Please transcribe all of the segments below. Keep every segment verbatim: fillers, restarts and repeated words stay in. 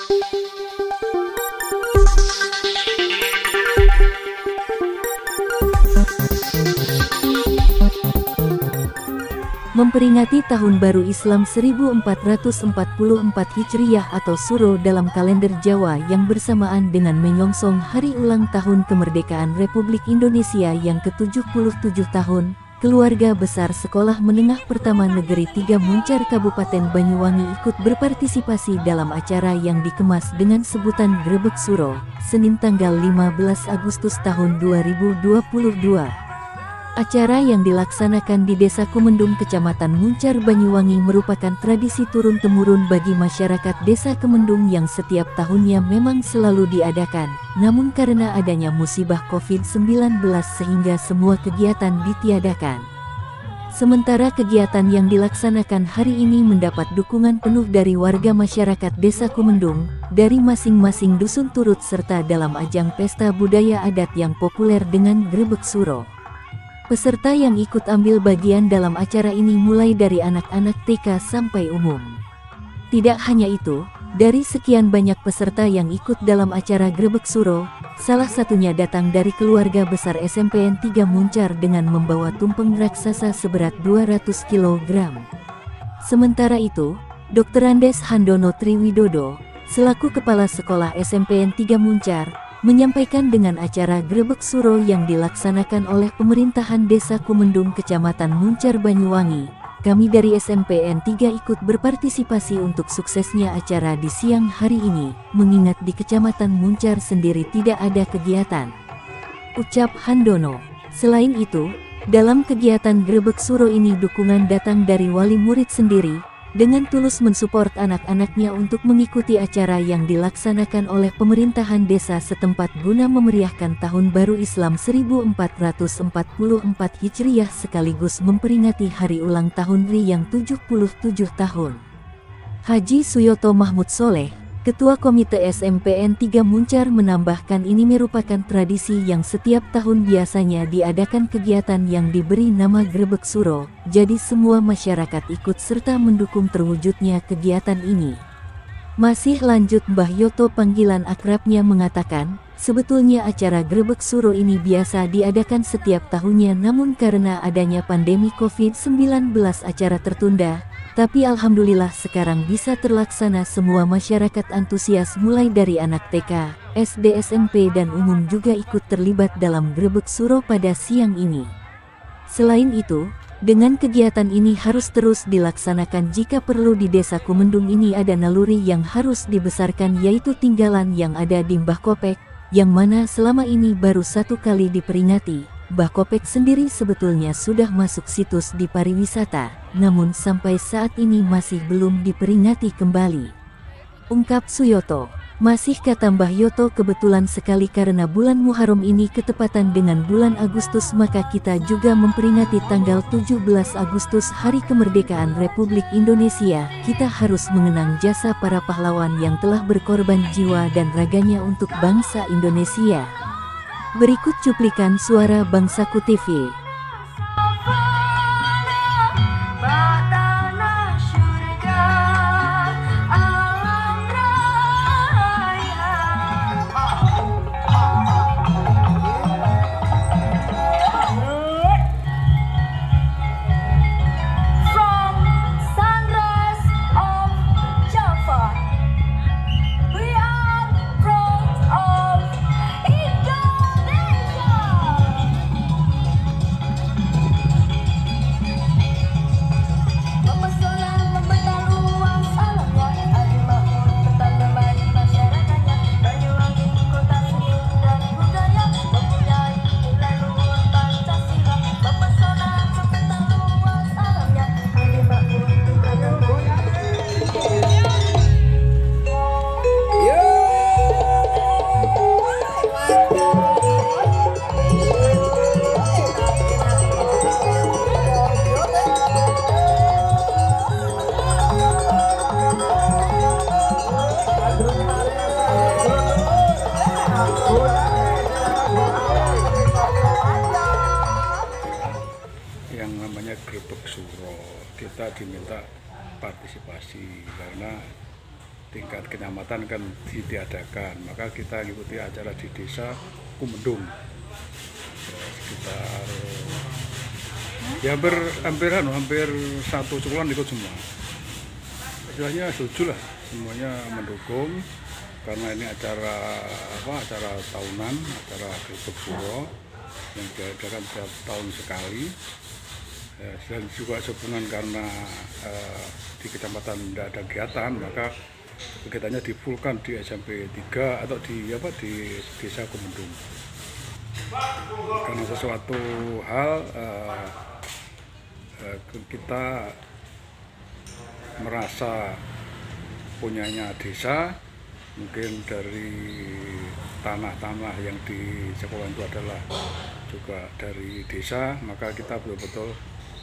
Memperingati Tahun Baru Islam seribu empat ratus empat puluh empat Hijriyah atau Suro dalam kalender Jawa yang bersamaan dengan menyongsong hari ulang tahun kemerdekaan Republik Indonesia yang ke tujuh puluh tujuh tahun, keluarga besar Sekolah Menengah Pertama Negeri tiga Muncar Kabupaten Banyuwangi ikut berpartisipasi dalam acara yang dikemas dengan sebutan Grebeg Suro, Senin tanggal lima belas Agustus tahun dua ribu dua puluh dua. Acara yang dilaksanakan di Desa Kumendung, Kecamatan Muncar, Banyuwangi merupakan tradisi turun-temurun bagi masyarakat Desa Kumendung yang setiap tahunnya memang selalu diadakan. Namun karena adanya musibah covid sembilan belas sehingga semua kegiatan ditiadakan. Sementara kegiatan yang dilaksanakan hari ini mendapat dukungan penuh dari warga masyarakat Desa Kumendung, dari masing-masing dusun turut serta dalam ajang pesta budaya adat yang populer dengan Grebeg Suro. Peserta yang ikut ambil bagian dalam acara ini mulai dari anak-anak T K sampai umum. Tidak hanya itu, dari sekian banyak peserta yang ikut dalam acara Grebeg Suro, salah satunya datang dari keluarga besar S M P N tiga Muncar dengan membawa tumpeng raksasa seberat dua ratus kilogram. Sementara itu, Dokter Andes Handono Triwidodo, selaku Kepala Sekolah S M P N tiga Muncar, menyampaikan dengan acara Grebeg Suro yang dilaksanakan oleh pemerintahan Desa Kumendung Kecamatan Muncar Banyuwangi, kami dari S M P N tiga ikut berpartisipasi untuk suksesnya acara di siang hari ini, mengingat di Kecamatan Muncar sendiri tidak ada kegiatan, ucap Handono. Selain itu, dalam kegiatan Grebeg Suro ini dukungan datang dari wali murid sendiri, dengan tulus mensupport anak-anaknya untuk mengikuti acara yang dilaksanakan oleh pemerintahan desa setempat guna memeriahkan Tahun Baru Islam seribu empat ratus empat puluh empat Hijriyah sekaligus memperingati hari ulang tahun R I yang tujuh puluh tujuh tahun. Haji Suyoto Mahmud Soleh, Ketua Komite S M P N tiga Muncar menambahkan ini merupakan tradisi yang setiap tahun biasanya diadakan kegiatan yang diberi nama Grebeg Suro, jadi semua masyarakat ikut serta mendukung terwujudnya kegiatan ini. Masih lanjut Mbah Yoto, panggilan akrabnya, mengatakan, sebetulnya acara Grebeg Suro ini biasa diadakan setiap tahunnya namun karena adanya pandemi covid sembilan belas acara tertunda. Tapi alhamdulillah sekarang bisa terlaksana, semua masyarakat antusias mulai dari anak T K, S D, S M P dan umum juga ikut terlibat dalam Grebeg Suro pada siang ini. Selain itu, dengan kegiatan ini harus terus dilaksanakan jika perlu. Di Desa Kumendung ini ada naluri yang harus dibesarkan, yaitu tinggalan yang ada di Mbah Kopek, yang mana selama ini baru satu kali diperingati. Mbah Kopek sendiri sebetulnya sudah masuk situs di pariwisata, namun sampai saat ini masih belum diperingati kembali, ungkap Suyoto. Masih kata Mbah Yoto, kebetulan sekali karena bulan Muharram ini ketepatan dengan bulan Agustus, maka kita juga memperingati tanggal tujuh belas Agustus Hari Kemerdekaan Republik Indonesia. Kita harus mengenang jasa para pahlawan yang telah berkorban jiwa dan raganya untuk bangsa Indonesia. Berikut cuplikan suara Bangsaku T V. Yang namanya Grebeg Suro, kita diminta partisipasi karena tingkat kecamatan kan ditiadakan, maka kita ikuti acara di desa Kumendung ya, sekitar ya hampir hampir hampir satu sekolah ikut semua. Istilahnya setuju lah, semuanya mendukung karena ini acara apa acara tahunan, acara Grebeg Suro yang diadakan setiap tahun sekali. Ya, dan juga sebenarnya karena eh, di kecamatan tidak ada kegiatan, maka kegiatannya difulkan di S M P tiga atau di apa di desa Kumendung. Karena sesuatu hal eh, eh, kita merasa punyanya desa, mungkin dari tanah-tanah yang di sekolah itu adalah juga dari desa, maka kita betul-betul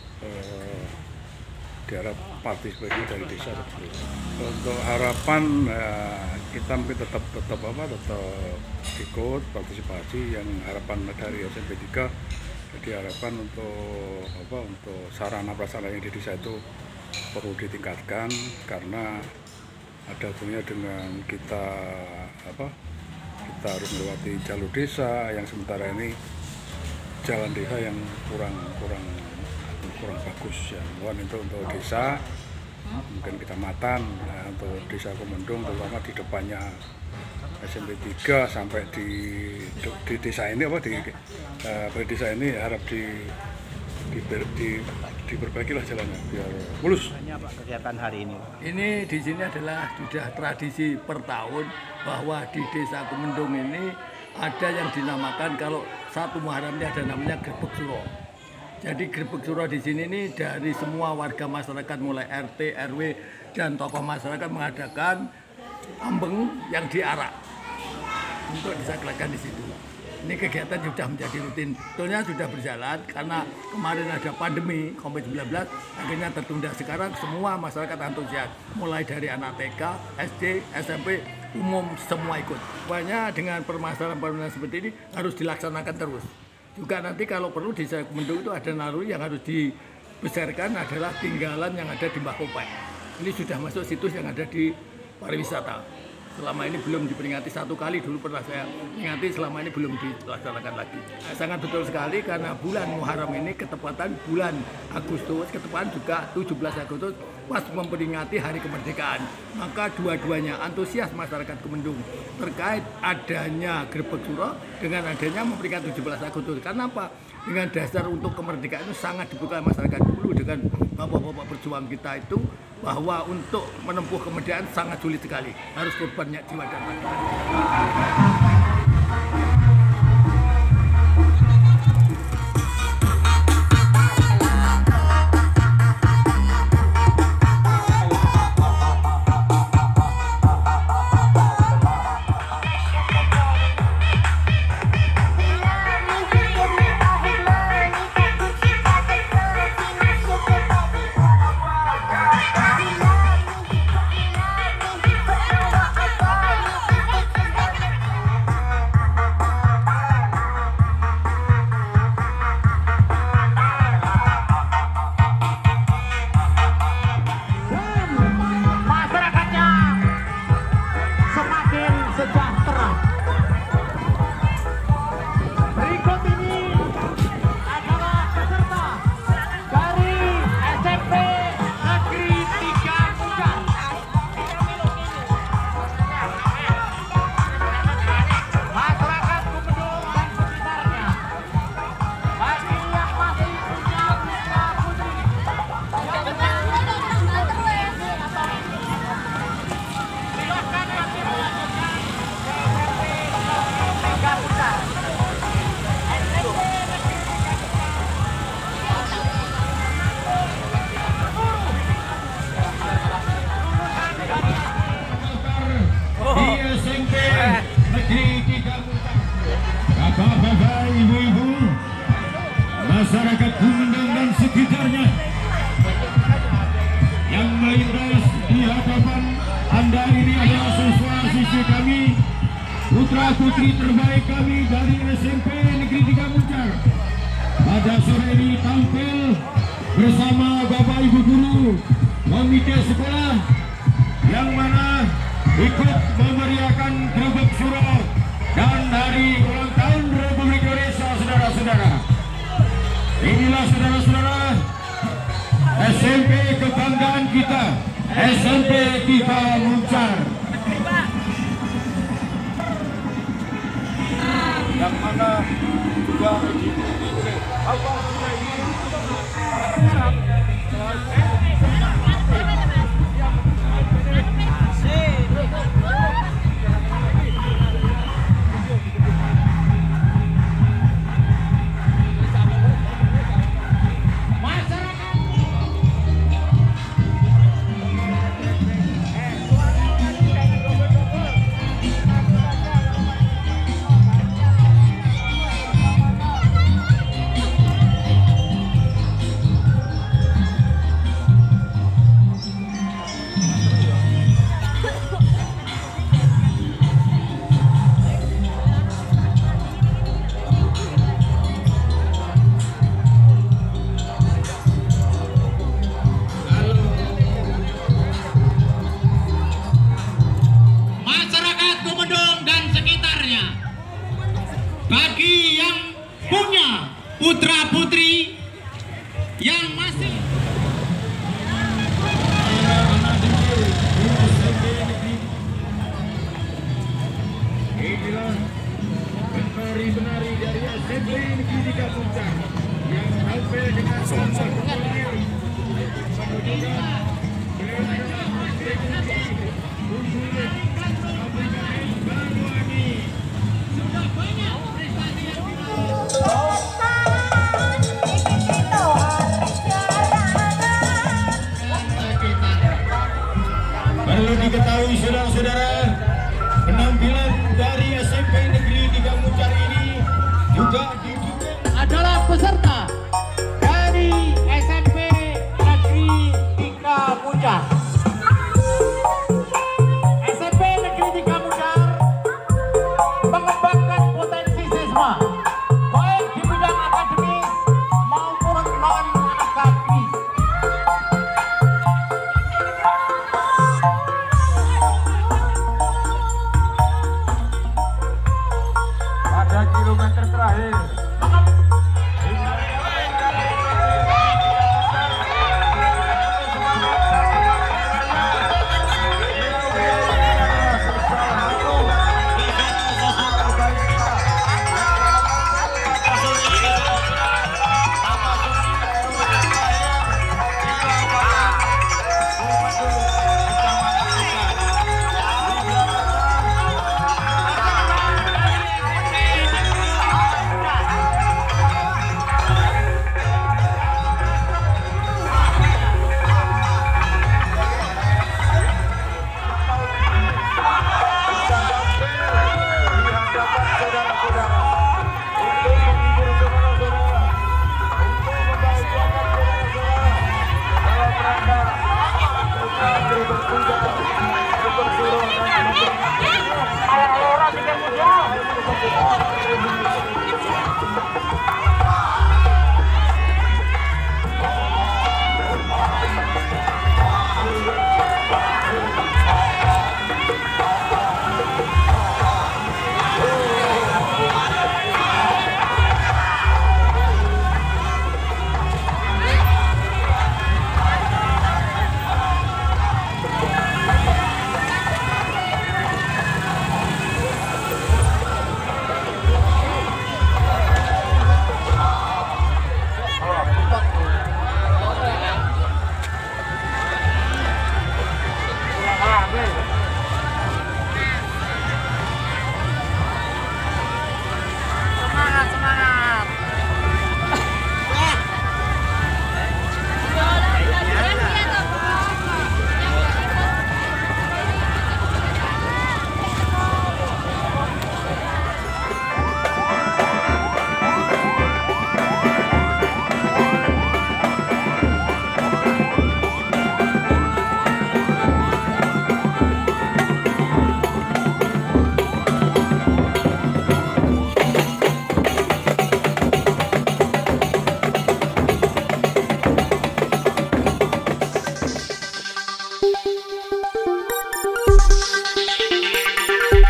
Eh, diharap partisipasi dari desa seperti itu. Untuk harapan eh, kita mungkin tetap tetap apa tetap ikut partisipasi yang harapan dari S M P tiga. Jadi harapan untuk apa untuk sarana prasarana yang di desa itu perlu ditingkatkan karena ada hubungannya dengan kita apa kita harus melewati jalur desa yang sementara ini jalan desa yang kurang kurang kurang bagus ya, mohon itu untuk desa mungkin kecamatan nah, untuk desa Kumendung terutama di depannya S M P tiga sampai di di desa ini apa di uh, desa ini harap di di, di diperbaiki lah jalannya biar mulus. Pak kegiatan hari ini? Ini di sini adalah sudah tradisi per tahun bahwa di desa Kumendung ini ada yang dinamakan kalau satu Muharramnya ada namanya Grebeg Suro. Jadi Grebeg Suro di sini nih dari semua warga masyarakat mulai R T, R W dan tokoh masyarakat mengadakan ambeng yang diarak untuk disaksikan di situ. Ini kegiatan sudah menjadi rutin. Sebetulnya sudah berjalan karena kemarin ada pandemi covid sembilan belas, akhirnya tertunda. Sekarang semua masyarakat antusias, mulai dari anak T K, S D, S M P, umum semua ikut. Pokoknya dengan permasalahan-permasalahan seperti ini harus dilaksanakan terus. Juga nanti kalau perlu di desa Kumendung itu ada naluri yang harus dibesarkan adalah tinggalan yang ada di Mbah Kopek. Ini sudah masuk situs yang ada di pariwisata. Selama ini belum diperingati satu kali, dulu pernah saya ingati, selama ini belum dilaksanakan lagi. Sangat betul sekali karena bulan Muharram ini ketepatan bulan Agustus, ketepatan juga tujuh belas Agustus pas memperingati hari kemerdekaan. Maka dua-duanya antusias masyarakat Kumendung terkait adanya Grebeg Suro dengan adanya memperingati tujuh belas Agustus. Karena apa? Dengan dasar untuk kemerdekaan itu sangat dibutuhkan masyarakat dulu dengan bapak-bapak berjuang kita itu bahwa untuk menempuh kemerdekaan sangat sulit sekali, harus korbannya jiwa dan masyarakat. Bapak-bapak, ibu-ibu, masyarakat Kumendung dan sekitarnya yang melintas di hadapan Anda ini adalah siswa-siswi kami, putra-putri terbaik kami dari S M P Negeri tiga Muncar. Pada sore ini tampil bersama Bapak Ibu Guru Komite Sekolah yang mana ikut memeriahkan Grebek Suro dan hari ulang tahun Republik Indonesia, saudara-saudara. Inilah saudara-saudara S M P kebanggaan kita, S M P Tiga Muncar, yang mana juga diikuti oleh apa bagi yang punya putra-putri yang masih inilah penari-penari dari S M P Negeri Tiga Muncar yang sampai dengan sambal perlu diketahui saudara-saudara, penampilan dari S M P Negeri Tiga Muncar ini juga didukung adalah peserta dari S M P Negeri Tiga Muncar. S M P Negeri Tiga Muncar mengembangkan potensi siswa baik di bidang akademis maupun non akademis.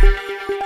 Thank you.